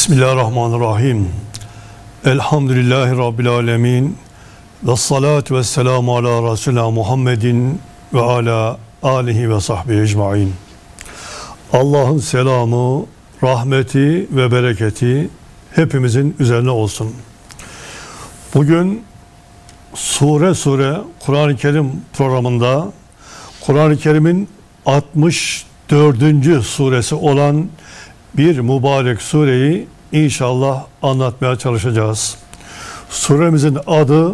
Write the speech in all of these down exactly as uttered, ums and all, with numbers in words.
Bismillahirrahmanirrahim. Elhamdülillahi Rabbil alemin. Ve salatu ve selamu ala Resulina Muhammedin ve ala alihi ve sahbihi ecmain. Allah'ın selamı, rahmeti ve bereketi hepimizin üzerine olsun. Bugün sure sure Kur'an-ı Kerim programında Kur'an-ı Kerim'in altmış dördüncü suresi olan bir mübarek sureyi inşallah anlatmaya çalışacağız. Suremizin adı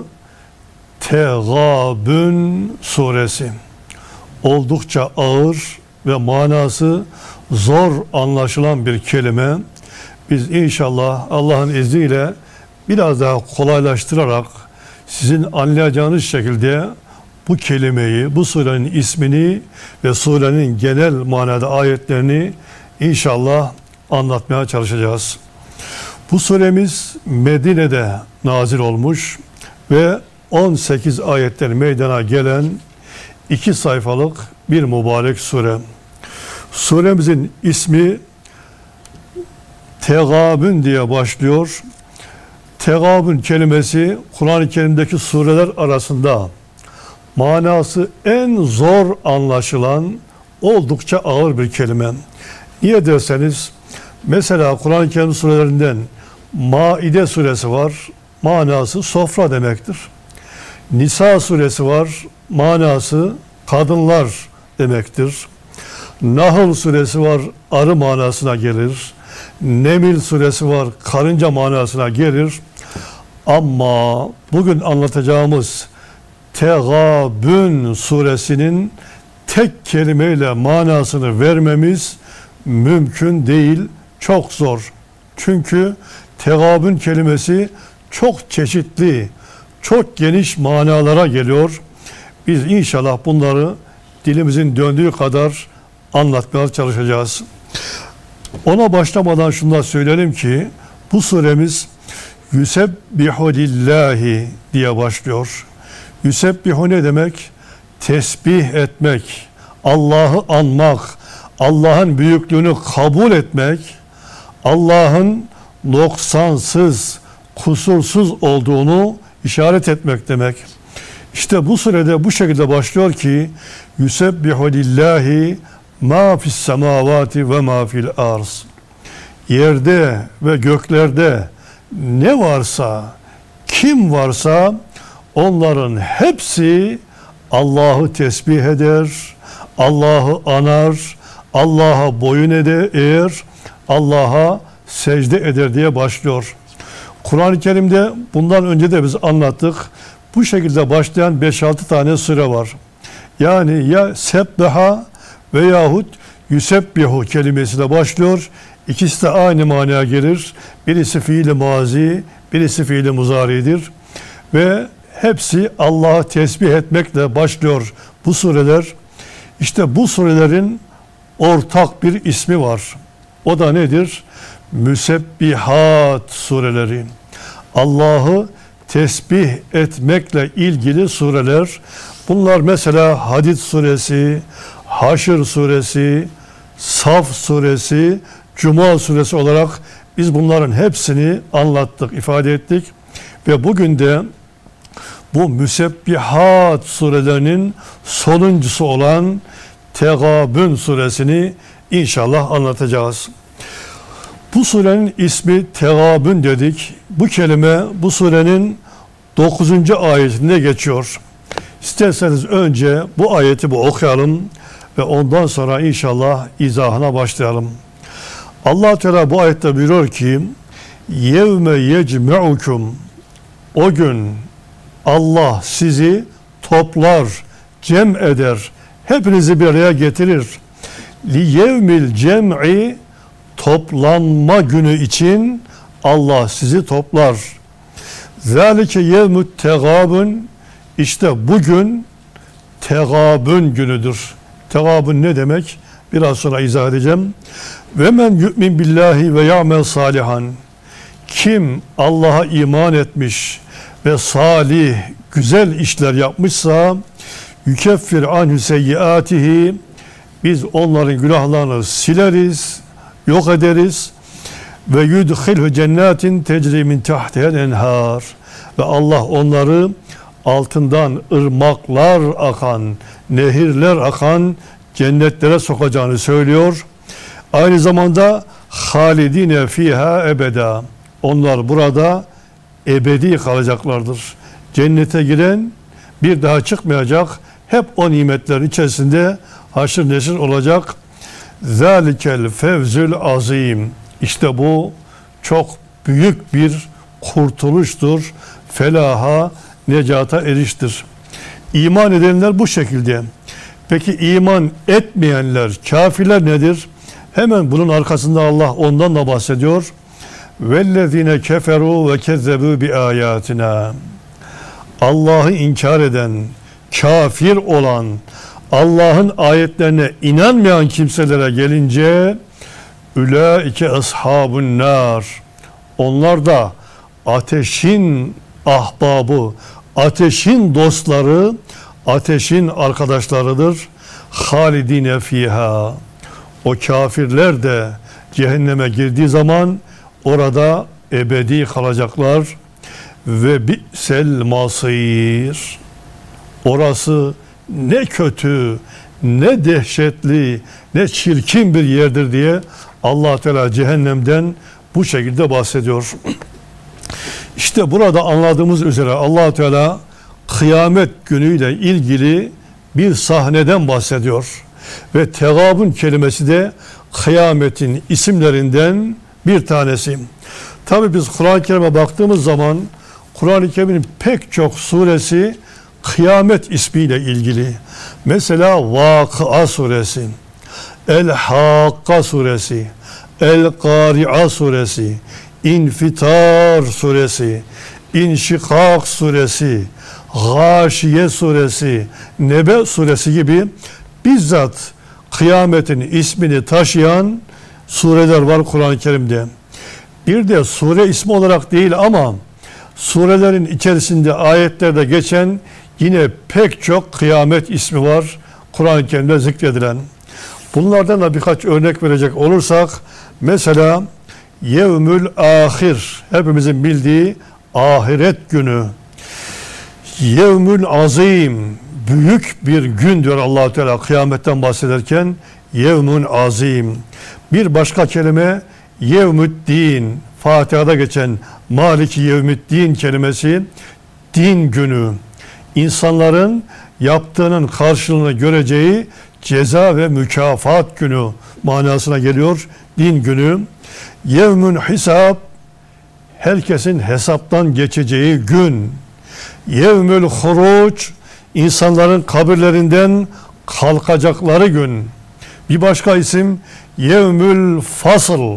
Tegabün suresi. Oldukça ağır ve manası zor anlaşılan bir kelime. Biz inşallah Allah'ın izniyle biraz daha kolaylaştırarak sizin anlayacağınız şekilde bu kelimeyi, bu surenin ismini ve surenin genel manada ayetlerini inşallah anlatmaya çalışacağız. Bu suremiz Medine'de nazil olmuş ve on sekiz ayetten meydana gelen iki sayfalık bir mübarek sure. Suremizin ismi Tegabün diye başlıyor. Tegabün kelimesi Kur'an-ı Kerim'deki sureler arasında manası en zor anlaşılan oldukça ağır bir kelime. Niye derseniz, mesela Kur'an-ı Kerim surelerinden Maide suresi var, manası sofra demektir. Nisa suresi var, manası kadınlar demektir. Nahl suresi var, arı manasına gelir. Nemil suresi var, karınca manasına gelir. Ama bugün anlatacağımız Tegabün suresinin tek kelimeyle manasını vermemiz mümkün değil, çok zor. Çünkü tegabün kelimesi çok çeşitli, çok geniş manalara geliyor. Biz inşallah bunları dilimizin döndüğü kadar anlatmaya çalışacağız. Ona başlamadan şunu da söyleyelim ki bu suremiz Yusebbihu lillahi diye başlıyor. Yusebbihu ne demek? Tesbih etmek, Allah'ı anmak, Allah'ın büyüklüğünü kabul etmek, Allah'ın noksansız, kusursuz olduğunu işaret etmek demek. İşte bu surede bu şekilde başlıyor ki Yusebbihu lillahi ma fis semavati ve ma fil arz. Yerde ve göklerde ne varsa, kim varsa onların hepsi Allah'ı tesbih eder, Allah'ı anar, Allah'a boyun eğer, Allah'a secde eder diye başlıyor. Kur'an-ı Kerim'de bundan önce de biz anlattık. Bu şekilde başlayan beş altı tane sure var. Yani ya sebbeha veyahut yusebbihu kelimesiyle başlıyor. İkisi de aynı manaya gelir. Birisi fiil-i mazi, birisi fiil-i muzaridir. Ve hepsi Allah'a tesbih etmekle başlıyor bu sureler. İşte bu surelerin ortak bir ismi var. O da nedir? Müsebbihat sureleri. Allah'ı tesbih etmekle ilgili sureler. Bunlar mesela Hadid suresi, Haşr suresi, Saf suresi, Cuma suresi olarak biz bunların hepsini anlattık, ifade ettik. Ve bugün de bu Müsebbihat surelerinin sonuncusu olan Tegabün suresini inşallah anlatacağız. Bu surenin ismi Tegabün dedik. Bu kelime bu surenin dokuzuncu ayetinde geçiyor. İsterseniz önce bu ayeti bir okuyalım ve ondan sonra inşallah izahına başlayalım. Allah Teala bu ayette buyuruyor ki: "Yevme yecme'ukum." O gün Allah sizi toplar, cem eder, hepinizi bir araya getirir. Li yevmil cem'i, toplanma günü için Allah sizi toplar. Zalike yevmut tegabun, işte bugün tegabün günüdür. Tegabün ne demek? Biraz sonra izah edeceğim. Ve men yu'min billahi ve ya'mel salihan. Kim Allah'a iman etmiş ve salih, güzel işler yapmışsa yükeffir anhu seyyiatihi, biz onların günahlarını sileriz, yok ederiz. ve yudkhilhu cennetin tecri min tahtiha'l enhar. Ve Allah onları altından ırmaklar akan, nehirler akan cennetlere sokacağını söylüyor. Aynı zamanda halidine fiha ebeda. Onlar burada ebedi kalacaklardır. Cennete giren bir daha çıkmayacak. Hep o nimetlerin içerisinde haşır neşir olacak. Zalikel fevzül azim. İşte bu çok büyük bir kurtuluştur. Felaha, necata eriştir. İman edenler bu şekilde. Peki iman etmeyenler, kafirler nedir? Hemen bunun arkasında Allah ondan da bahsediyor. وَالَّذِينَ كَفَرُوا وَكَذَّبُوا بِآيَاتِنَا. Allah'ı inkar eden, kafir olan, Allah'ın ayetlerine inanmayan kimselere gelince ulaike ashabun nar. Onlar da ateşin ahbabı, ateşin dostları, ateşin arkadaşlarıdır. Halidine fiha. O kafirler de cehenneme girdiği zaman orada ebedi kalacaklar. Ve bi'sel masir. Orası ne kötü, ne dehşetli, ne çirkin bir yerdir diye Allah Teala cehennemden bu şekilde bahsediyor. İşte burada anladığımız üzere Allah Teala kıyamet günüyle ilgili bir sahneden bahsediyor. Ve tegabun kelimesi de kıyametin isimlerinden bir tanesi. Tabi biz Kur'an-ı Kerim'e baktığımız zaman Kur'an-ı Kerim'in pek çok suresi kıyamet ismiyle ilgili. Mesela Vakıa suresi, El-Hakka suresi, El-Kari'a suresi, İnfitar suresi, İnşikak suresi, Gâşiye suresi, Nebe suresi gibi bizzat kıyametin ismini taşıyan sureler var Kur'an-ı Kerim'de. Bir de sure ismi olarak değil ama surelerin içerisinde ayetlerde geçen yine pek çok kıyamet ismi var Kur'an-ı Kerim'de zikredilen. Bunlardan da birkaç örnek verecek olursak mesela Yevmül Ahir, hepimizin bildiği ahiret günü. Yevmül Azim, büyük bir gün diyor Allah-u Teala kıyametten bahsederken. Yevmün Azim. Bir başka kelime Yevmüddin, Fatiha'da geçen Maliki Yevmüddin kelimesi din günü. İnsanların yaptığının karşılığını göreceği ceza ve mükafat günü manasına geliyor. Din günü. Yevmün Hisab, herkesin hesaptan geçeceği gün. Yevmül Huruc, insanların kabirlerinden kalkacakları gün. Bir başka isim Yevmül Fasıl,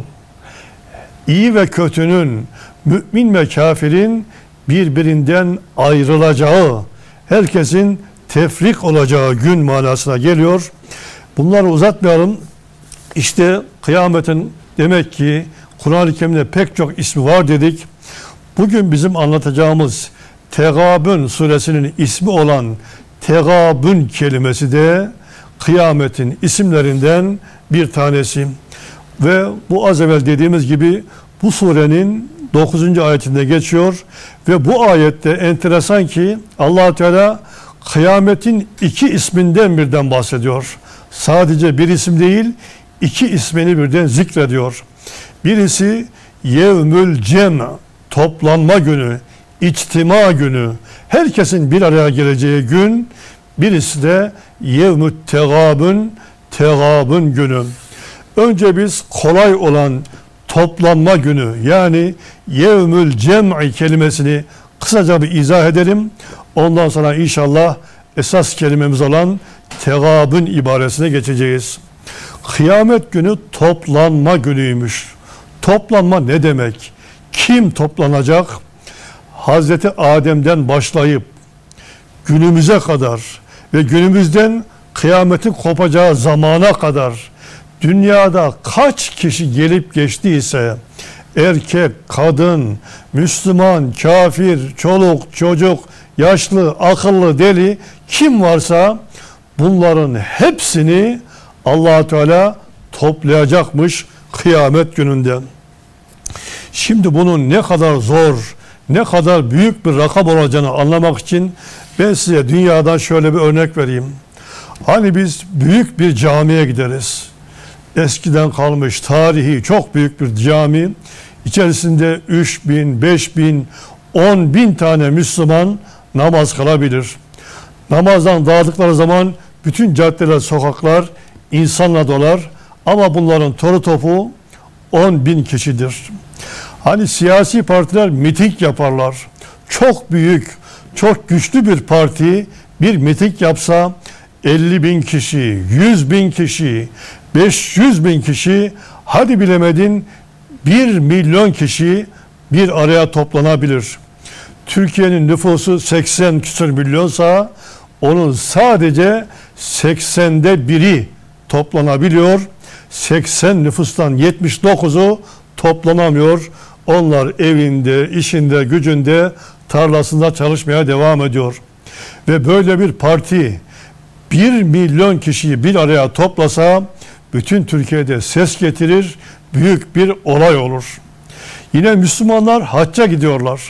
iyi ve kötünün, mümin ve kafirin birbirinden ayrılacağı, herkesin tefrik olacağı gün manasına geliyor. Bunları uzatmayalım. İşte kıyametin demek ki Kur'an-ı Kerim'de pek çok ismi var dedik. Bugün bizim anlatacağımız Tegabün suresinin ismi olan Tegabün kelimesi de kıyametin isimlerinden bir tanesi. Ve bu az evvel dediğimiz gibi bu surenin dokuzuncu ayetinde geçiyor ve bu ayette enteresan ki Allah Teala kıyametin iki isminden birden bahsediyor. Sadece bir isim değil, iki ismini birden zikrediyor. Birisi Yevmül Cem, toplanma günü, içtima günü, herkesin bir araya geleceği gün. Birisi de Yevmü't Tegabün, Tegabün günü. Önce biz kolay olan toplanma günü yani Yevmül Cem'i kelimesini kısaca bir izah edelim. Ondan sonra inşallah esas kelimemiz olan Tegabün ibaresine geçeceğiz. Kıyamet günü toplanma günüymüş. Toplanma ne demek? Kim toplanacak? Hazreti Adem'den başlayıp günümüze kadar ve günümüzden kıyametin kopacağı zamana kadar dünyada kaç kişi gelip geçtiyse erkek, kadın, Müslüman, kafir, çoluk, çocuk, yaşlı, akıllı, deli kim varsa bunların hepsini Allah Teala toplayacakmış kıyamet gününde. Şimdi bunun ne kadar zor, ne kadar büyük bir rakam olacağını anlamak için ben size dünyadan şöyle bir örnek vereyim. Hani biz büyük bir camiye gideriz. Eskiden kalmış tarihi çok büyük bir cami. İçerisinde üç bin, beş bin, on bin tane Müslüman namaz kılabilir. Namazdan dağıldıkları zaman bütün caddeler, sokaklar insanla dolar. Ama bunların toru topu on bin kişidir. Hani siyasi partiler miting yaparlar. Çok büyük, çok güçlü bir parti bir miting yapsa elli bin kişi, yüz bin kişi, beş yüz bin kişi, hadi bilemedin bir milyon kişi bir araya toplanabilir. Türkiye'nin nüfusu seksen küsur milyonsa onun sadece seksende biri toplanabiliyor. seksen nüfustan yetmiş dokuzu toplanamıyor. Onlar evinde, işinde, gücünde, tarlasında çalışmaya devam ediyor. Ve böyle bir parti bir milyon kişiyi bir araya toplasa bütün Türkiye'de ses getirir, büyük bir olay olur. Yine Müslümanlar hacca gidiyorlar.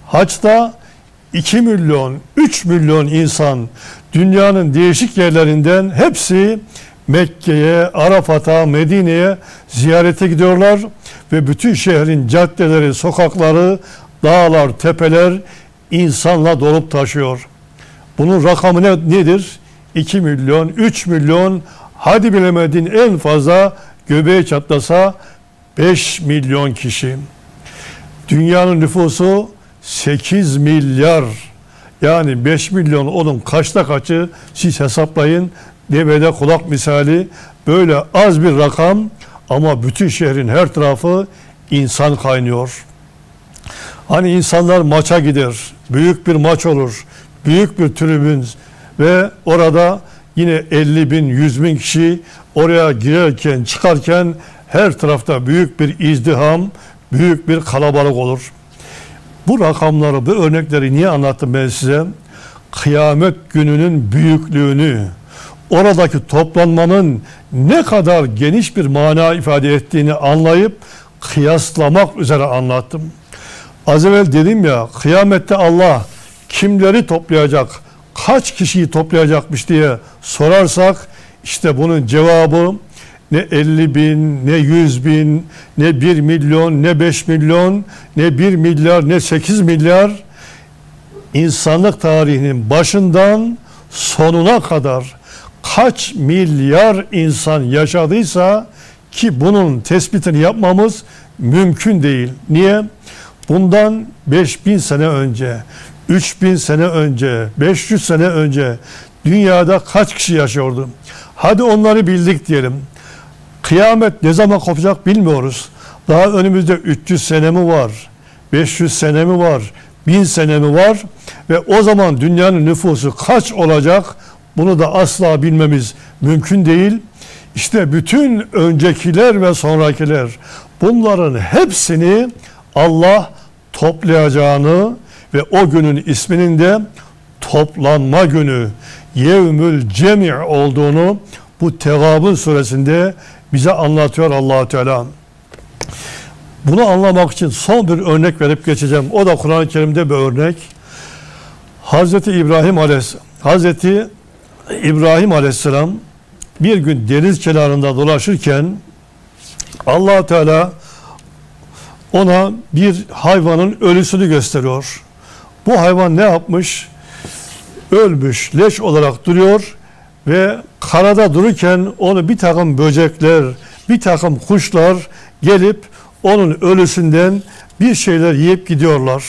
Haçta iki milyon, üç milyon insan dünyanın değişik yerlerinden hepsi Mekke'ye, Arafat'a, Medine'ye ziyarete gidiyorlar ve bütün şehrin caddeleri, sokakları, dağlar, tepeler insanla dolup taşıyor. Bunun rakamı ne, nedir? iki milyon, üç milyon, hadi bilemedin en fazla göbeği çatlasa beş milyon kişi. Dünyanın nüfusu sekiz milyar. Yani beş milyon onun kaçta kaçı siz hesaplayın. Devede kulak misali böyle az bir rakam ama bütün şehrin her tarafı insan kaynıyor. Hani insanlar maça gider, büyük bir maç olur, büyük bir tribün ve orada yine elli bin, yüz bin kişi oraya girerken, çıkarken her tarafta büyük bir izdiham, büyük bir kalabalık olur. Bu rakamları, bu örnekleri niye anlattım ben size? Kıyamet gününün büyüklüğünü, oradaki toplanmanın ne kadar geniş bir mana ifade ettiğini anlayıp kıyaslamak üzere anlattım. Az evvel dedim ya, kıyamette Allah kimleri toplayacak, kaç kişiyi toplayacakmış diye sorarsak, işte bunun cevabı ne elli bin, ne yüz bin, ne bir milyon, ne beş milyon, ne bir milyar, ne sekiz milyar, insanlık tarihinin başından sonuna kadar kaç milyar insan yaşadıysa, ki bunun tespitini yapmamız mümkün değil. Niye? Bundan beş bin sene önce, üç bin sene önce, beş yüz sene önce dünyada kaç kişi yaşıyordu? Hadi onları bildik diyelim. Kıyamet ne zaman kopacak bilmiyoruz. Daha önümüzde üç yüz sene mi var? beş yüz sene mi var? bin sene mi var? Ve o zaman dünyanın nüfusu kaç olacak? Bunu da asla bilmemiz mümkün değil. İşte bütün öncekiler ve sonrakiler, bunların hepsini Allah toplayacağını ve o günün isminin de toplanma günü, yevmül cemi' olduğunu bu Tegabun suresinde bize anlatıyor Allah Teala. Bunu anlamak için son bir örnek verip geçeceğim. O da Kur'an-ı Kerim'de bir örnek. Hazreti İbrahim Aleyhisselam, Hazreti İbrahim Aleyhisselam bir gün deniz kenarında dolaşırken Allah Teala ona bir hayvanın ölüsünü gösteriyor. Bu hayvan ne yapmış? Ölmüş, leş olarak duruyor ve karada dururken onu bir takım böcekler, bir takım kuşlar gelip onun ölüsünden bir şeyler yiyip gidiyorlar.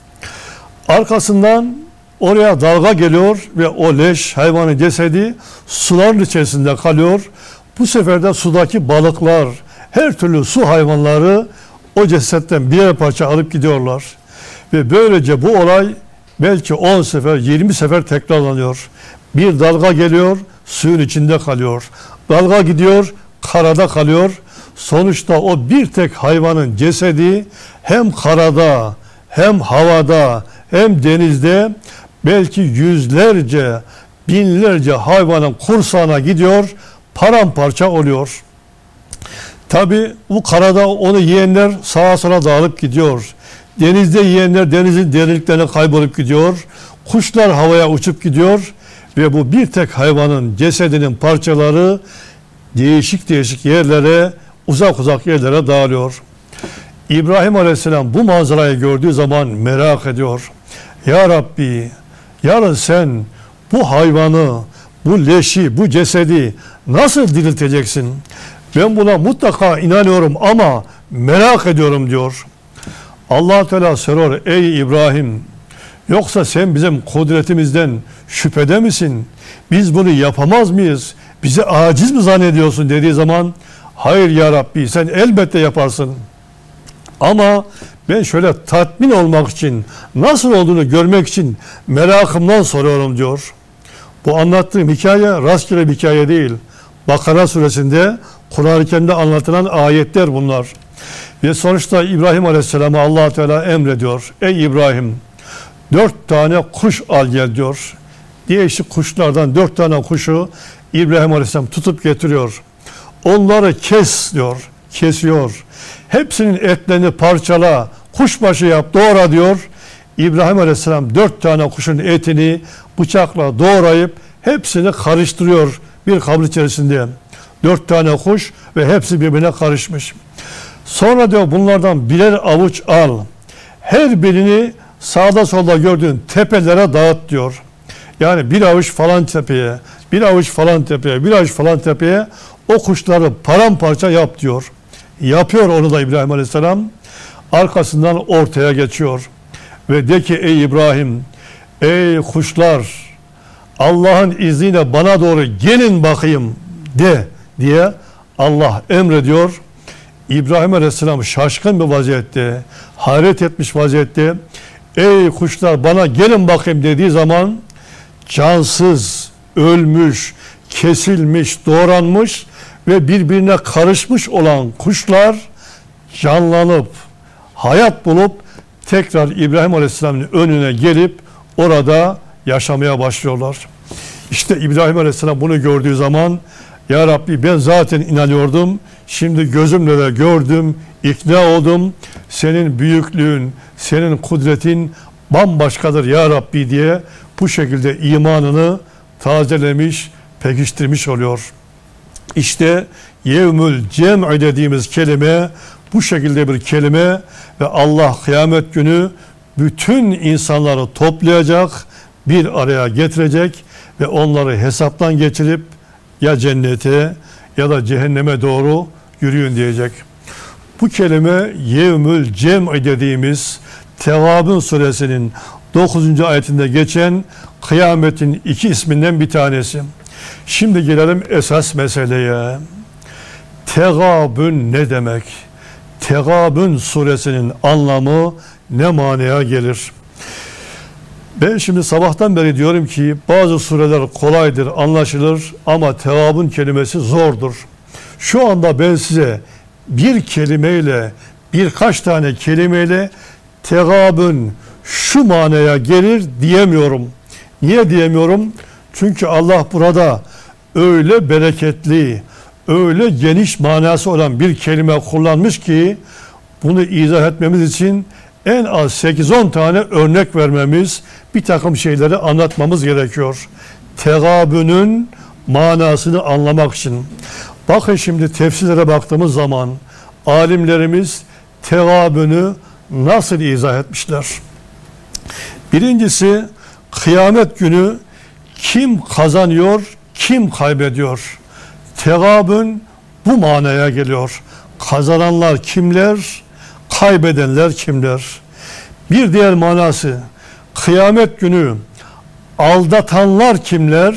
Arkasından oraya dalga geliyor ve o leş, hayvanın cesedi suların içerisinde kalıyor. Bu sefer de sudaki balıklar, her türlü su hayvanları o cesetten birer parça alıp gidiyorlar. Ve böylece bu olay belki on sefer, yirmi sefer tekrarlanıyor. Bir dalga geliyor, suyun içinde kalıyor. Dalga gidiyor, karada kalıyor. Sonuçta o bir tek hayvanın cesedi hem karada, hem havada, hem denizde belki yüzlerce, binlerce hayvanın kursağına gidiyor, paramparça oluyor. Tabi bu karada onu yiyenler sağa sola dağılıp gidiyor. Denizde yiyenler denizin derinliklerine kaybolup gidiyor. Kuşlar havaya uçup gidiyor. Ve bu bir tek hayvanın cesedinin parçaları değişik değişik yerlere, uzak uzak yerlere dağılıyor. İbrahim Aleyhisselam bu manzarayı gördüğü zaman merak ediyor. Ya Rabbi, yarın sen bu hayvanı, bu leşi, bu cesedi nasıl dirilteceksin? Ben buna mutlaka inanıyorum ama merak ediyorum diyor. Allah Teala soruyor, ey İbrahim, yoksa sen bizim kudretimizden şüphede misin? Biz bunu yapamaz mıyız? Bizi aciz mi zannediyorsun dediği zaman, hayır ya Rabbi, sen elbette yaparsın. Ama ben şöyle tatmin olmak için, nasıl olduğunu görmek için merakımdan soruyorum diyor. Bu anlattığım hikaye rastgele bir hikaye değil. Bakara suresinde, Kur'an-ı Kerim'de anlatılan ayetler bunlar. Ve sonuçta İbrahim Aleyhisselam'a Allah Teala emrediyor. Ey İbrahim, dört tane kuş al gel diyor. Değişik kuşlardan dört tane kuşu İbrahim Aleyhisselam tutup getiriyor. Onları kes diyor. Kesiyor. Hepsinin etlerini parçala, kuşbaşı yap, doğra diyor. İbrahim Aleyhisselam dört tane kuşun etini bıçakla doğrayıp hepsini karıştırıyor bir kabın içerisinde. Dört tane kuş ve hepsi birbirine karışmış. Sonra diyor bunlardan birer avuç al. Her birini sağda solda gördüğün tepelere dağıt diyor. Yani bir avuç falan tepeye, bir avuç falan tepeye, bir avuç falan tepeye o kuşları paramparça yap diyor. Yapıyor onu da İbrahim Aleyhisselam. Arkasından ortaya geçiyor. Ve de ki ey İbrahim, ey kuşlar, Allah'ın izniyle bana doğru gelin bakayım de diye Allah emrediyor. İbrahim Aleyhisselam şaşkın bir vaziyette, hayret etmiş vaziyette, ey kuşlar bana gelin bakayım dediği zaman cansız, ölmüş, kesilmiş, doğranmış ve birbirine karışmış olan kuşlar canlanıp, hayat bulup tekrar İbrahim Aleyhisselam'ın önüne gelip orada yaşamaya başlıyorlar. İşte İbrahim Aleyhisselam bunu gördüğü zaman, ya Rabbi ben zaten inanıyordum, şimdi gözümle de gördüm, ikna oldum, senin büyüklüğün, senin kudretin bambaşkadır ya Rabbi diye bu şekilde imanını tazelemiş, pekiştirmiş oluyor. İşte yevmül cem'i dediğimiz kelime bu şekilde bir kelime ve Allah kıyamet günü bütün insanları toplayacak, bir araya getirecek ve onları hesaptan geçirip ya cennete ya da cehenneme doğru yürüyün diyecek. Bu kelime yevmül cem'i dediğimiz Tevabun suresinin dokuzuncu ayetinde geçen kıyametin iki isminden bir tanesi. Şimdi gelelim esas meseleye. Tegabün ne demek? Tegabün suresinin anlamı ne manaya gelir? Ben şimdi sabahtan beri diyorum ki bazı sureler kolaydır, anlaşılır ama tegabün kelimesi zordur. Şu anda ben size bir kelimeyle, birkaç tane kelimeyle tegabün şu manaya gelir diyemiyorum. Niye diyemiyorum? Çünkü Allah burada öyle bereketli, öyle geniş manası olan bir kelime kullanmış ki bunu izah etmemiz için en az sekiz on tane örnek vermemiz, bir takım şeyleri anlatmamız gerekiyor. Tegabünün manasını anlamak için. Bakın şimdi tefsirlere baktığımız zaman alimlerimiz tegabünü nasıl izah etmişler? Birincisi, kıyamet günü kim kazanıyor, kim kaybediyor? Tegabün bu manaya geliyor. Kazananlar kimler, kaybedenler kimler? Bir diğer manası, kıyamet günü aldatanlar kimler,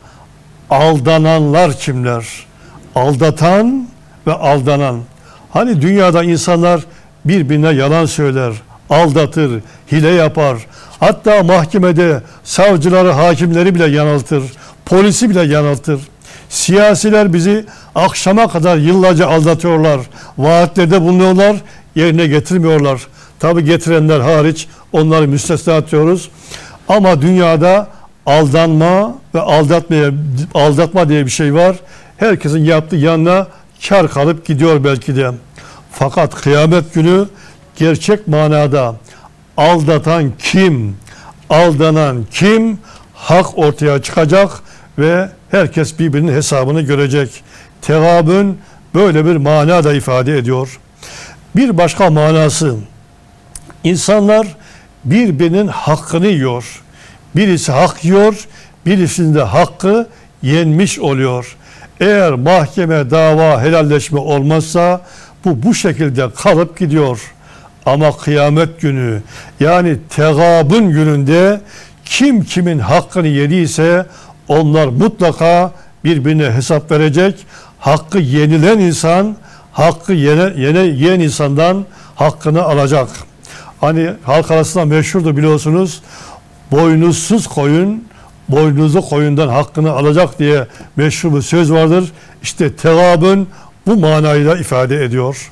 aldananlar kimler? Aldatan ve aldanan. Hani dünyada insanlar birbirine yalan söyler, aldatır, hile yapar. Hatta mahkemede savcıları, hakimleri bile yanıltır, polisi bile yanıltır. Siyasiler bizi akşama kadar yıllarca aldatıyorlar, vaatlerde bulunuyorlar, yerine getirmiyorlar. Tabi getirenler hariç onları müstesna atıyoruz. Ama dünyada aldanma ve aldatmaya, aldatma diye bir şey var. Herkesin yaptığı yanına kar kalıp gidiyor belki de. Fakat kıyamet günü gerçek manada aldatan kim, aldanan kim, hak ortaya çıkacak ve herkes birbirinin hesabını görecek. Tegabün böyle bir mana da ifade ediyor. Bir başka manası, insanlar birbirinin hakkını yiyor. Birisi hak yiyor, birisinin de hakkı yenmiş oluyor. Eğer mahkeme, dava, helalleşme olmazsa bu bu şekilde kalıp gidiyor. Ama kıyamet günü, yani tegabün gününde kim kimin hakkını yediyse onlar mutlaka birbirine hesap verecek. Hakkı yenilen insan, hakkı yene, yene, yiyen insandan hakkını alacak. Hani halk arasında meşhurdu biliyorsunuz, boynuzsuz koyun, boynuzlu koyundan hakkını alacak diye meşhur bir söz vardır. İşte tegabün bu manayı da ifade ediyor.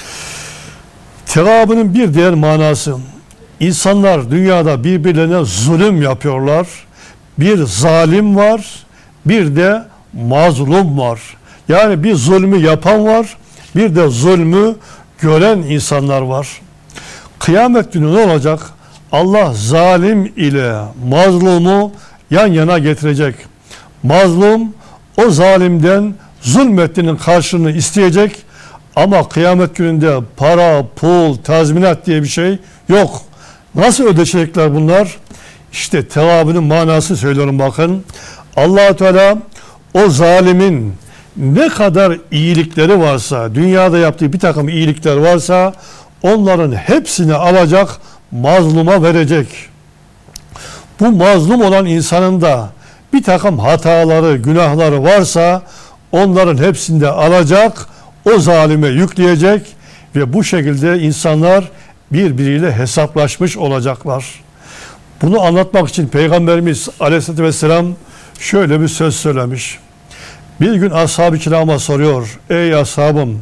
Tegabünün bir diğer manası, insanlar dünyada birbirlerine zulüm yapıyorlar. Bir zalim var, bir de mazlum var. Yani bir zulmü yapan var, bir de zulmü gören insanlar var. Kıyamet günü ne olacak? Allah zalim ile mazlumu yan yana getirecek. Mazlum o zalimden zulmettiğinin karşılığını isteyecek ama kıyamet gününde para, pul, tazminat diye bir şey yok. Nasıl ödeşecekler bunlar? İşte tegabünün manası söylüyorum bakın. Allah-u Teala o zalimin ne kadar iyilikleri varsa, dünyada yaptığı bir takım iyilikler varsa onların hepsini alacak, mazluma verecek. Bu mazlum olan insanın da bir takım hataları, günahları varsa onların hepsini de alacak, o zalime yükleyecek ve bu şekilde insanlar birbiriyle hesaplaşmış olacaklar. Bunu anlatmak için Peygamberimiz Aleyhisselatü Vesselam şöyle bir söz söylemiş. Bir gün ashab-ı kirama soruyor, ey ashabım,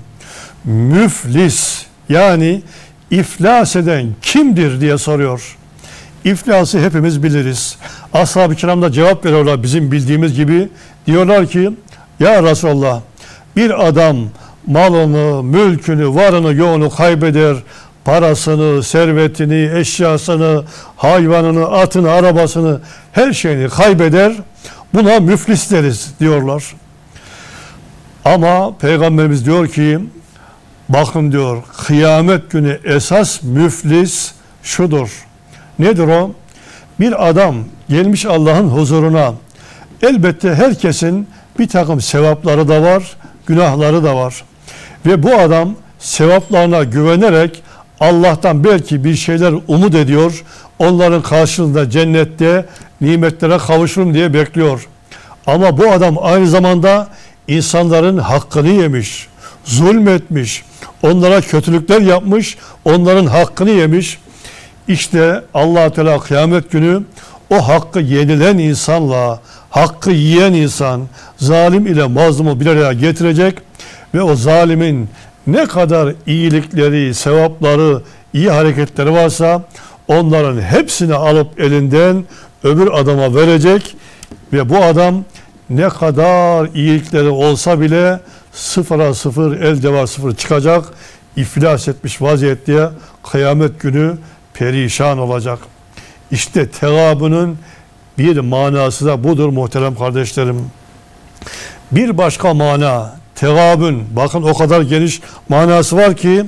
müflis yani iflas eden kimdir diye soruyor. İflası hepimiz biliriz. Ashab-ı kiram da cevap veriyorlar bizim bildiğimiz gibi. Diyorlar ki, ya Resulallah, bir adam malını, mülkünü, varını, yoğunu kaybeder, parasını, servetini, eşyasını, hayvanını, atını, arabasını, her şeyini kaybeder. Buna müflis deriz diyorlar. Ama Peygamberimiz diyor ki, bakın diyor, kıyamet günü esas müflis şudur. Nedir o? Bir adam gelmiş Allah'ın huzuruna. Elbette herkesin bir takım sevapları da var, günahları da var. Ve bu adam sevaplarına güvenerek Allah'tan belki bir şeyler umut ediyor. Onların karşılığında cennette nimetlere kavuşurum diye bekliyor. Ama bu adam aynı zamanda insanların hakkını yemiş, zulmetmiş, onlara kötülükler yapmış, onların hakkını yemiş. İşte Allah Teala kıyamet günü o hakkı yenilen insanla hakkı yiyen insan, zalim ile mazlumu bir araya getirecek ve o zalimin ne kadar iyilikleri, sevapları, iyi hareketleri varsa onların hepsini alıp elinden öbür adama verecek ve bu adam ne kadar iyilikleri olsa bile sıfıra sıfır, elde var sıfır çıkacak, iflas etmiş vaziyette kıyamet günü perişan olacak. İşte tegabünün bir manası da budur muhterem kardeşlerim. Bir başka mana, tegabün, bakın o kadar geniş manası var ki,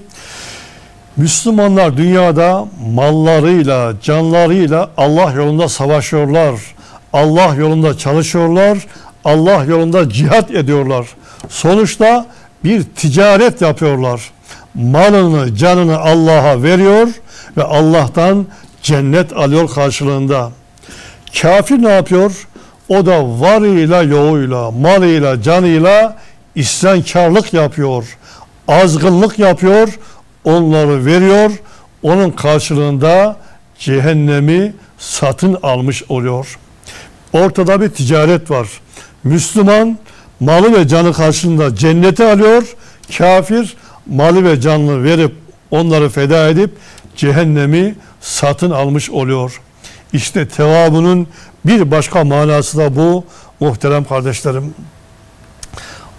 Müslümanlar dünyada mallarıyla, canlarıyla Allah yolunda savaşıyorlar. Allah yolunda çalışıyorlar. Allah yolunda cihat ediyorlar. Sonuçta bir ticaret yapıyorlar. Malını, canını Allah'a veriyor ve Allah'tan cennet alıyor karşılığında. Kafir ne yapıyor? O da varıyla, yoğuyla, malıyla, canıyla isyankarlık yapıyor. Azgınlık yapıyor. Onları veriyor. Onun karşılığında cehennemi satın almış oluyor. Ortada bir ticaret var. Müslüman malı ve canı karşılığında cenneti alıyor. Kafir malı ve canını verip onları feda edip cehennemi satın almış oluyor. İşte tegabünün bir başka manası da bu muhterem kardeşlerim.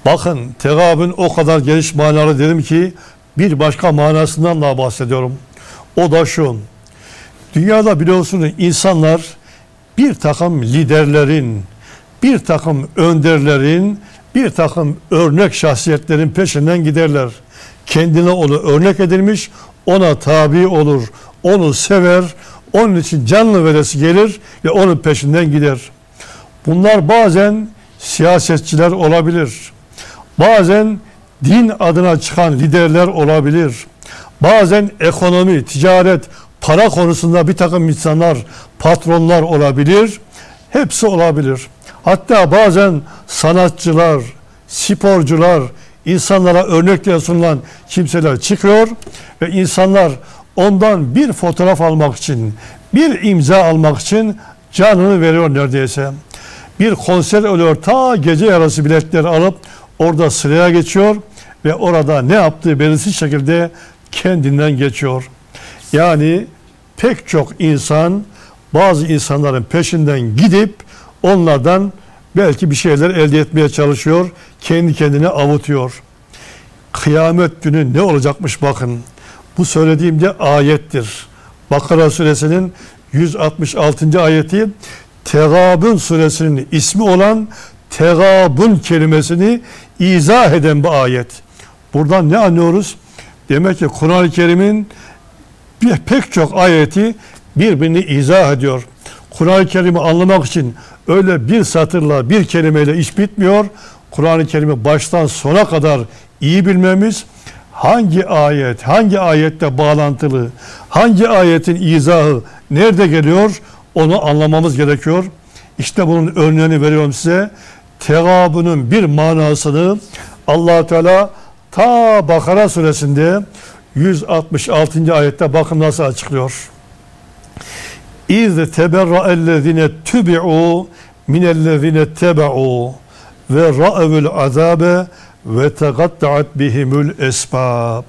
Bakın tegabün o kadar geniş manalı dedim ki bir başka manasından daha bahsediyorum. O da şu. Dünyada biliyorsunuz insanlar bir takım liderlerin, bir takım önderlerin, bir takım örnek şahsiyetlerin peşinden giderler. Kendine onu örnek edilmiş, ona tabi olur, onu sever, onun için canlı veresi gelir ve onun peşinden gider. Bunlar bazen siyasetçiler olabilir, bazen din adına çıkan liderler olabilir, bazen ekonomi, ticaret, para konusunda bir takım insanlar, patronlar olabilir, hepsi olabilir. Hatta bazen sanatçılar, sporcular, insanlara örnekler sunulan kimseler çıkıyor ve insanlar ondan bir fotoğraf almak için, bir imza almak için canını veriyor neredeyse. Bir konser oluyor, ta gece yarısı biletleri alıp orada sıraya geçiyor ve orada ne yaptığı belirsiz şekilde kendinden geçiyor. Yani pek çok insan bazı insanların peşinden gidip onlardan belki bir şeyler elde etmeye çalışıyor, kendi kendine avutuyor. Kıyamet günü ne olacakmış bakın. Bu söylediğim de ayettir. Bakara suresinin yüz altmış altıncı ayeti, Tegabun suresinin ismi olan Tegabun kelimesini izah eden bu ayet. Buradan ne anlıyoruz? Demek ki Kur'an-ı Kerim'in pek çok ayeti birbirini izah ediyor. Kur'an-ı Kerim'i anlamak için öyle bir satırla, bir kelimeyle iş bitmiyor. Kur'an-ı Kerim'i baştan sona kadar iyi bilmemiz, hangi ayet, hangi ayette bağlantılı, hangi ayetin izahı nerede geliyor, onu anlamamız gerekiyor. İşte bunun örneğini veriyorum size. Tegabunun bir manasını Allah Teala ta Bakara suresinde yüz altmış altıncı ayette bakın nasıl açıklıyor. İz teberra'ellezine tubi'u minellezine teba'u ve ra'evul azabe ve tegatta'at bihimul esbab.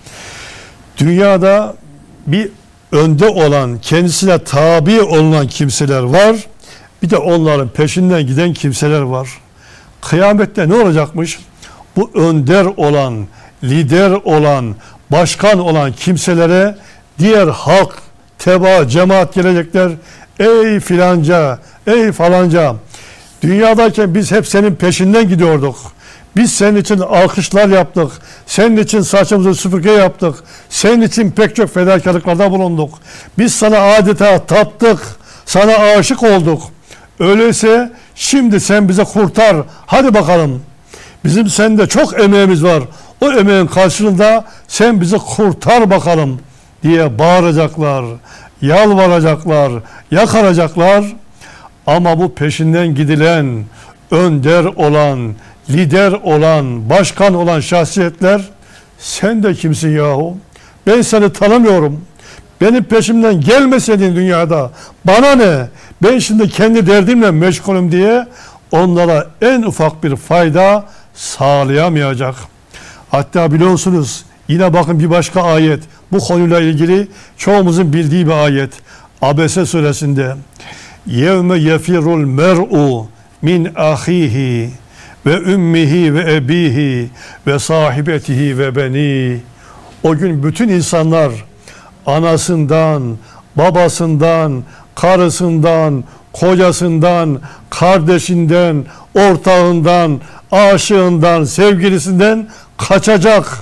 Dünyada bir önde olan, kendisine tabi olunan kimseler var. Bir de onların peşinden giden kimseler var. Kıyamette ne olacakmış? Bu önder olan, lider olan, başkan olan kimselere diğer halk, teba, cemaat gelecekler. Ey filanca, ey falanca, dünyadayken biz hep senin peşinden gidiyorduk. Biz senin için alkışlar yaptık. Senin için saçımızı süpürge yaptık. Senin için pek çok fedakarlıklarda bulunduk. Biz sana adeta taptık. Sana aşık olduk. Öyleyse şimdi sen bize kurtar. Hadi bakalım. Bizim sende çok emeğimiz var. O emeğin karşılığında sen bizi kurtar bakalım diye bağıracaklar, yalvaracaklar, yakaracaklar. Ama bu peşinden gidilen, önder olan, lider olan, başkan olan şahsiyetler, sen de kimsin yahu? Ben seni tanımıyorum. Benim peşimden gelmeseydin dünyada, bana ne? Ben şimdi kendi derdimle meşgulüm diye onlara en ufak bir fayda sağlayamayacak. Hatta biliyorsunuz, yine bakın bir başka ayet, bu konuyla ilgili çoğumuzun bildiği bir ayet. Abese suresinde yevme yefirul mer'u min ahihi ve ümmihi ve ebihi ve sahibetihi ve beni. O gün bütün insanlar anasından, babasından, karısından, kocasından, kardeşinden, ortağından, aşığından, sevgilisinden kaçacak.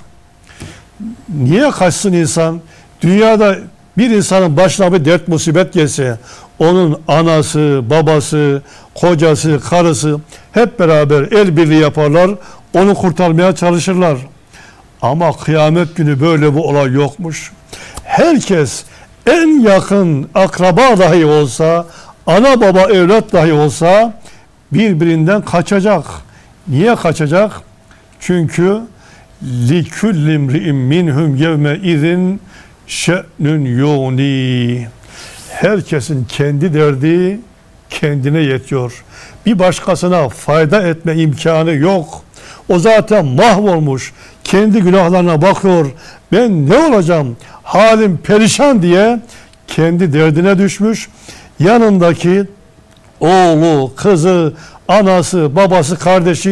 Niye kaçsın insan? Dünyada bir insanın başına bir dert musibet gelse, onun anası, babası, kocası, karısı hep beraber el birliği yaparlar, onu kurtarmaya çalışırlar. Ama kıyamet günü böyle bu olay yokmuş. Herkes en yakın akraba dahi olsa, ana baba evlat dahi olsa birbirinden kaçacak. Niye kaçacak? Çünkü لِكُلِّ امْرِئٍ مِّنْهُمْ يَوْمَ اِذٍ şe'nün yuni. Herkesin kendi derdi kendine yetiyor. Bir başkasına fayda etme imkanı yok. O zaten mahvolmuş. Kendi günahlarına bakıyor. Ben ne olacağım? Halim perişan diye kendi derdine düşmüş. Yanındaki oğlu, kızı, anası, babası, kardeşi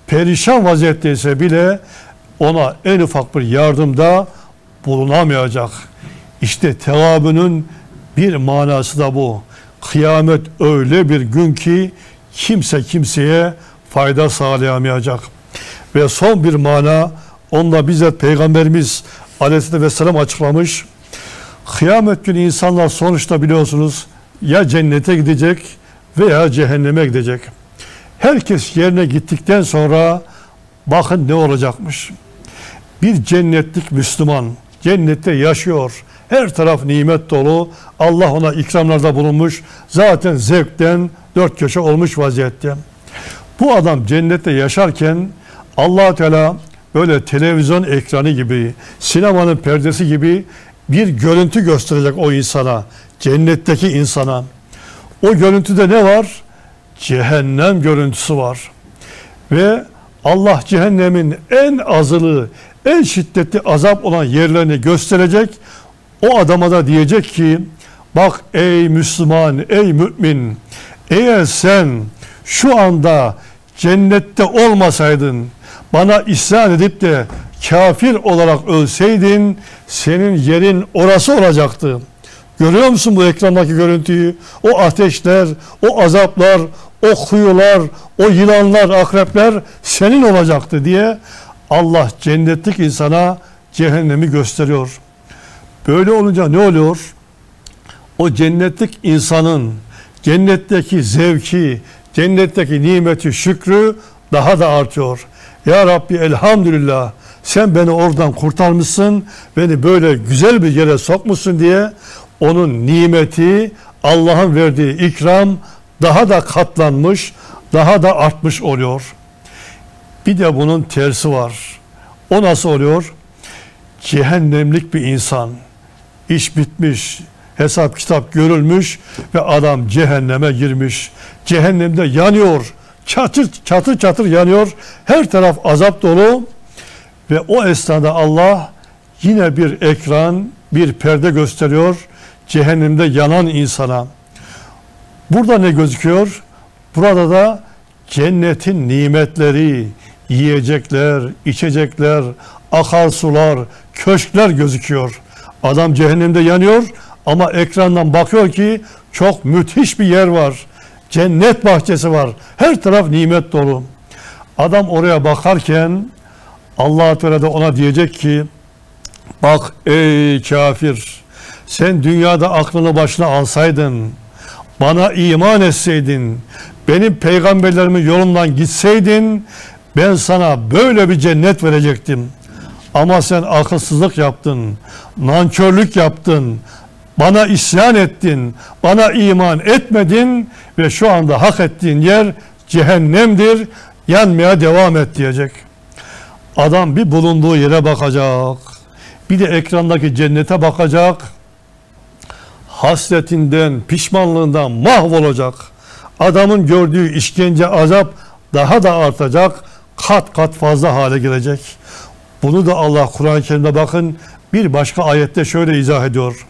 perişan vaziyetteyse bile ona en ufak bir yardımda bulunamayacak. İşte tevabının bir manası da bu. Kıyamet öyle bir gün ki kimse kimseye fayda sağlayamayacak. Ve son bir mana, onunla bizzat Peygamberimiz Aleyhisselatü Vesselam açıklamış. Kıyamet günü insanlar sonuçta biliyorsunuz ya cennete gidecek veya cehenneme gidecek. Herkes yerine gittikten sonra bakın ne olacakmış. Bir cennetlik Müslüman cennette yaşıyor. Her taraf nimet dolu. Allah ona ikramlarda bulunmuş. Zaten zevkten dört köşe olmuş vaziyette. Bu adam cennette yaşarken Allah Teala böyle televizyon ekranı gibi, sinemanın perdesi gibi bir görüntü gösterecek o insana, cennetteki insana. O görüntüde ne var? Cehennem görüntüsü var. Ve Allah cehennemin en azılı, en şiddetli azap olan yerlerini gösterecek. O adama da diyecek ki, bak ey Müslüman, ey mümin, eğer sen şu anda cennette olmasaydın, bana isyan edip de kafir olarak ölseydin, senin yerin orası olacaktı. Görüyor musun bu ekrandaki görüntüyü? O ateşler, o azaplar, o kuyular, o yılanlar, akrepler senin olacaktı diye Allah cennetlik insana cehennemi gösteriyor. Böyle olunca ne oluyor? O cennetlik insanın cennetteki zevki, cennetteki nimeti, şükrü daha da artıyor. Ya Rabbi elhamdülillah sen beni oradan kurtarmışsın, beni böyle güzel bir yere sokmuşsun diye onun nimeti, Allah'ın verdiği ikram daha da katlanmış, daha da artmış oluyor. Bir de bunun tersi var. O nasıl oluyor? Cehennemlik bir insan, iş bitmiş, hesap kitap görülmüş ve adam cehenneme girmiş. Cehennemde yanıyor, çatır çatır çatır yanıyor. Her taraf azap dolu ve o esnada Allah yine bir ekran, bir perde gösteriyor cehennemde yanan insana. Burada ne gözüküyor? Burada da cennetin nimetleri, yiyecekler, içecekler, akarsular, köşkler gözüküyor. Adam cehennemde yanıyor ama ekrandan bakıyor ki çok müthiş bir yer var. Cennet bahçesi var. Her taraf nimet dolu. Adam oraya bakarken Allah Teala da ona diyecek ki, bak ey kafir, sen dünyada aklını başına alsaydın, bana iman etseydin, benim peygamberlerimin yolundan gitseydin, ben sana böyle bir cennet verecektim. Ama sen akılsızlık yaptın, nankörlük yaptın, bana isyan ettin, bana iman etmedin ve şu anda hak ettiğin yer cehennemdir, yanmaya devam et diyecek. Adam bir bulunduğu yere bakacak, bir de ekrandaki cennete bakacak, hasretinden, pişmanlığından mahvolacak. Adamın gördüğü işkence, azap daha da artacak, kat kat fazla hale gelecek. Bunu da Allah Kur'an-ı Kerim'de bakın bir başka ayette şöyle izah ediyor.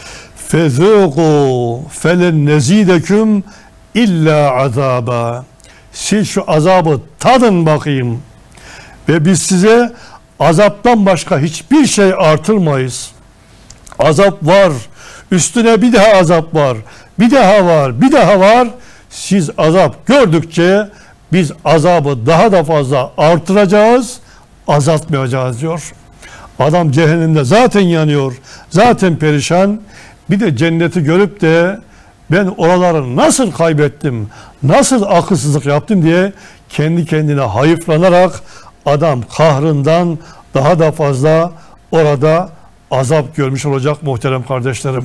فَذُوقُوا فَلَنْ نَزِيدَكُمْ illa azaba. Siz şu azabı tadın bakayım ve biz size azaptan başka hiçbir şey artırmayız. Azap var, üstüne bir daha azap var, bir daha var, bir daha var. Siz azap gördükçe biz azabı daha da fazla artıracağız, azaltmayacağız diyor. Adam cehennemde zaten yanıyor, zaten perişan. Bir de cenneti görüp de ben oraları nasıl kaybettim, nasıl akılsızlık yaptım diye kendi kendine hayıflanarak adam kahrından daha da fazla orada azap görmüş olacak muhterem kardeşlerim.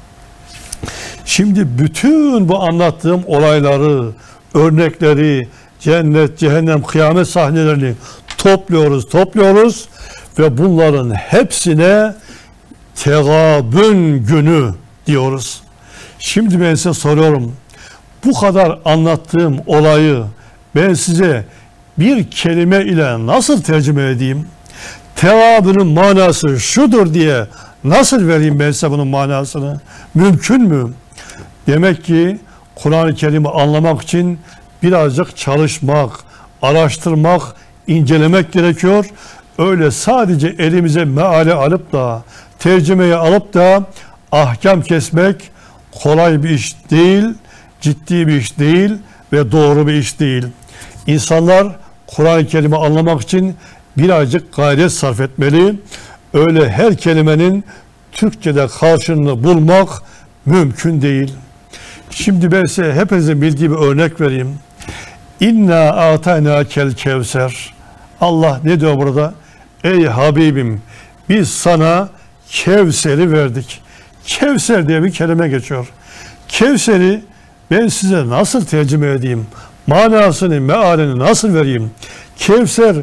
Şimdi bütün bu anlattığım olayları, örnekleri, cennet, cehennem, kıyamet sahnelerini topluyoruz, topluyoruz ve bunların hepsine tegabün günü diyoruz. Şimdi ben size soruyorum. Bu kadar anlattığım olayı ben size bir kelime ile nasıl tercüme edeyim? Tegabünün manası şudur diye nasıl vereyim ben size bunun manasını? Mümkün mü? Demek ki Kur'an-ı Kerim'i anlamak için birazcık çalışmak, araştırmak, incelemek gerekiyor. Öyle sadece elimize meale alıp da, tercümeyi alıp da ahkam kesmek kolay bir iş değil, ciddi bir iş değil ve doğru bir iş değil. İnsanlar Kur'an-ı Kerim'i anlamak için birazcık gayret sarf etmeli. Öyle her kelimenin Türkçe'de karşılığını bulmak mümkün değil. Şimdi ben size hepinizin bildiği bir örnek vereyim. İnna atayna kel kevser. Allah ne diyor burada? Ey Habibim, biz sana Kevser'i verdik. Kevser diye bir kelime geçiyor. Kevser'i ben size nasıl tercüme edeyim? Manasını, mealini nasıl vereyim? Kevser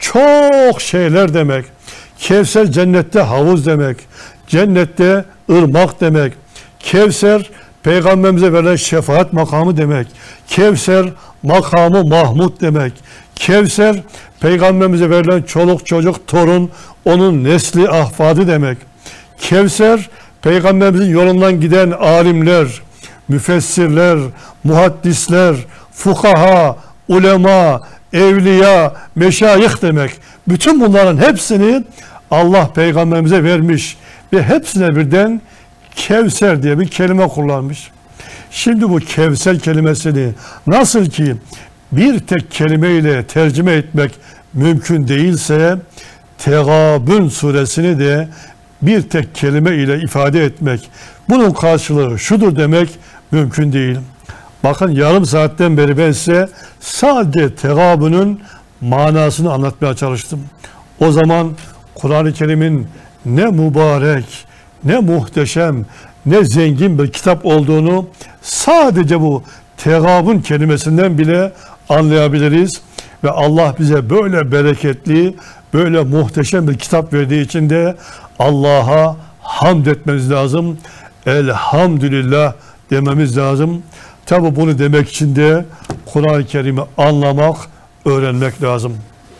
çok şeyler demek. Kevser cennette havuz demek. Cennette ırmak demek. Kevser Peygamberimize verilen şefaat makamı demek. Kevser makamı Mahmud demek. Kevser Peygamberimize verilen çoluk çocuk torun, onun nesli ahfadı demek. Kevser Peygamberimizin yolundan giden alimler, müfessirler, muhaddisler, fukaha, ulema, evliya, meşayih demek. Bütün bunların hepsini Allah Peygamberimize vermiş ve hepsine birden Kevser diye bir kelime kullanmış. Şimdi bu Kevser kelimesini nasıl ki bir tek kelimeyle tercüme etmek mümkün değilse, Tegabün suresini de bir tek kelime ile ifade etmek, bunun karşılığı şudur demek mümkün değil. Bakın yarım saatten beri ben size sadece Tegabün'ün manasını anlatmaya çalıştım. O zaman Kur'an-ı Kerim'in ne mübarek, ne muhteşem, ne zengin bir kitap olduğunu sadece bu Tegabün kelimesinden bile anlayabiliriz. Ve Allah bize böyle bereketli, böyle muhteşem bir kitap verdiği için de Allah'a hamd etmemiz lazım. Elhamdülillah dememiz lazım. Tabi bunu demek için de Kur'an-ı Kerim'i anlamak, öğrenmek lazım.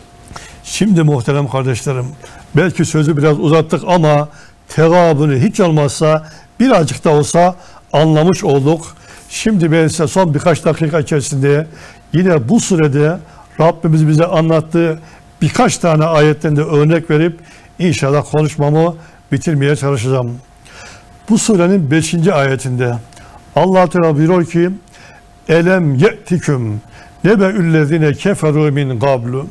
Şimdi muhterem kardeşlerim, belki sözü biraz uzattık ama Tegabün'ü hiç olmazsa birazcık da olsa anlamış olduk. Şimdi ben size son birkaç dakika içerisinde yine bu sürede Rabbimiz bize anlattığı birkaç tane ayetten de örnek verip inşallah konuşmamı bitirmeye çalışacağım. Bu surenin beşinci ayetinde Allah Teala buyuruyor ki Elem ye'tiküm nebe'üllezine keferu min qablu.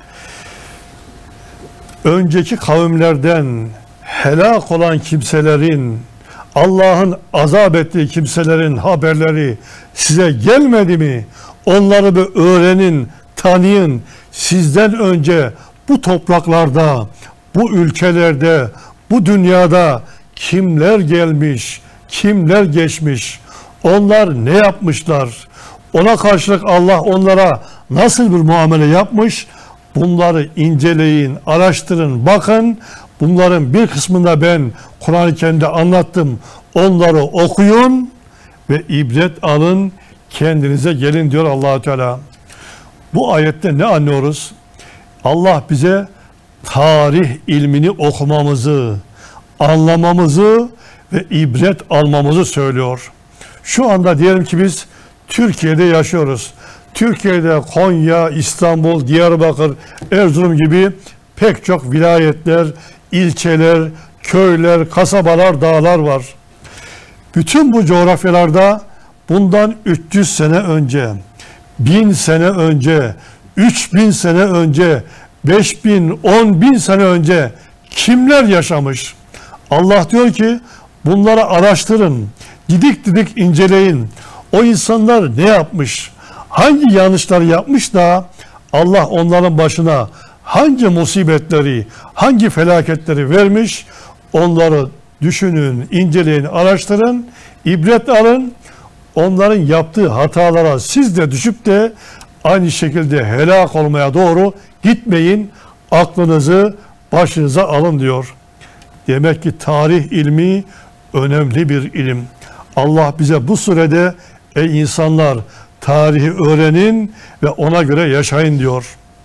Önceki kavimlerden helak olan kimselerin, Allah'ın azap ettiği kimselerin haberleri size gelmedi mi? Onları bir öğrenin, tanıyın. Sizden önce bu topraklarda, bu ülkelerde, bu dünyada kimler gelmiş, kimler geçmiş, onlar ne yapmışlar, ona karşılık Allah onlara nasıl bir muamele yapmış, bunları inceleyin, araştırın, bakın. Bunların bir kısmında ben Kur'an-ı Kerim'de anlattım. Onları okuyun ve ibret alın, kendinize gelin diyor Allah Teala. Bu ayette ne anlıyoruz? Allah bize tarih ilmini okumamızı, anlamamızı ve ibret almamızı söylüyor. Şu anda diyelim ki biz Türkiye'de yaşıyoruz. Türkiye'de Konya, İstanbul, Diyarbakır, Erzurum gibi pek çok vilayetler, ilçeler, köyler, kasabalar, dağlar var. Bütün bu coğrafyalarda bundan üç yüz sene önce, bin sene önce, üç bin sene önce, beş bin, on bin sene önce kimler yaşamış? Allah diyor ki bunları araştırın, didik didik inceleyin. O insanlar ne yapmış? Hangi yanlışları yapmış da Allah onların başına hangi musibetleri, hangi felaketleri vermiş? Onları düşünün, inceleyin, araştırın, ibret alın. Onların yaptığı hatalara siz de düşüp de aynı şekilde helak olmaya doğru gitmeyin. Aklınızı başınıza alın diyor. Demek ki tarih ilmi önemli bir ilim. Allah bize bu sürede ey insanlar tarihi öğrenin ve ona göre yaşayın diyor.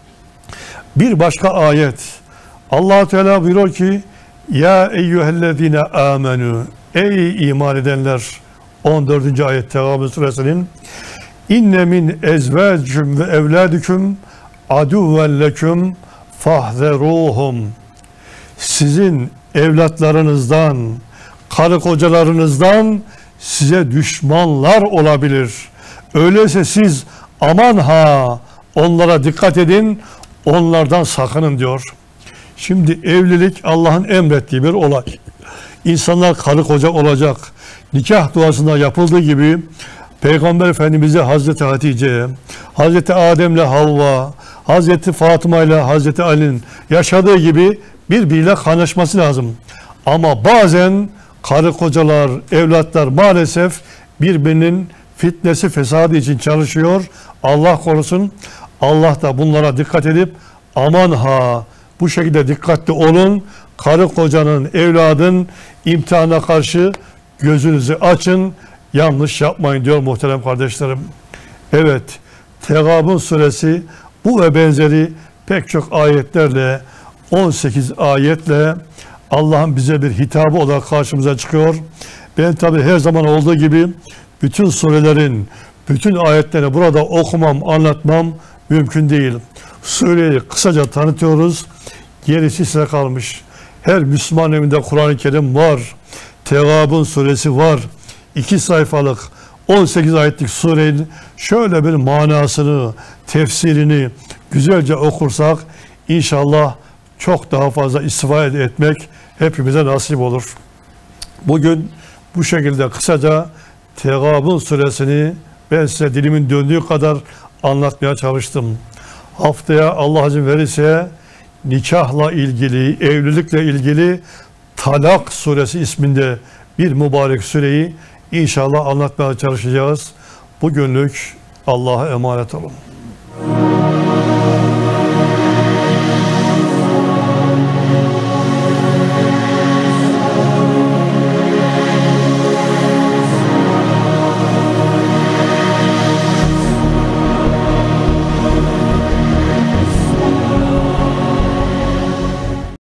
Bir başka ayet. Allah Teala buyuruyor ki ya eyyühellezine amenu ey iman edenler, on dördüncü ayet Tegabün suresinin inne min ezvacüküm ve evladüküm aduven leküm fahzeruhum. Sizin evlatlarınızdan, karı kocalarınızdan size düşmanlar olabilir. Öyleyse siz aman ha, onlara dikkat edin, onlardan sakının diyor. Şimdi evlilik Allah'ın emrettiği bir olay. İnsanlar karı koca olacak. Nikah duasında yapıldığı gibi Peygamber Efendimiz'e Hazreti Hatice'ye, Hazreti Adem'le Havva, Hazreti Fatıma ile Hazreti Ali'nin yaşadığı gibi birbiriyle kaynaşması lazım. Ama bazen karı kocalar, evlatlar maalesef birbirinin fitnesi, fesadı için çalışıyor. Allah korusun. Allah da bunlara dikkat edip aman ha, bu şekilde dikkatli olun. Karı kocanın, evladın imtihana karşı gözünüzü açın. Yanlış yapmayın diyor muhterem kardeşlerim. Evet, Tegabun suresi bu ve benzeri pek çok ayetlerle, on sekiz ayetle Allah'ın bize bir hitabı olarak karşımıza çıkıyor. Ben tabi her zaman olduğu gibi bütün surelerin, bütün ayetlerini burada okumam, anlatmam mümkün değil. Sureyi kısaca tanıtıyoruz. Gerisi size kalmış. Her Müslüman evinde Kur'an-ı Kerim var. Tegabun suresi var. İki sayfalık on sekiz ayetlik surenin şöyle bir manasını, tefsirini güzelce okursak inşallah çok daha fazla istifade etmek hepimize nasip olur. Bugün bu şekilde kısaca Tegabun suresini ben size dilimin döndüğü kadar anlatmaya çalıştım. Haftaya Allah izin verirse nikahla ilgili, evlilikle ilgili Talak suresi isminde bir mübarek sureyi İnşallah anlatmaya çalışacağız. Bugünlük Allah'a emanet olun.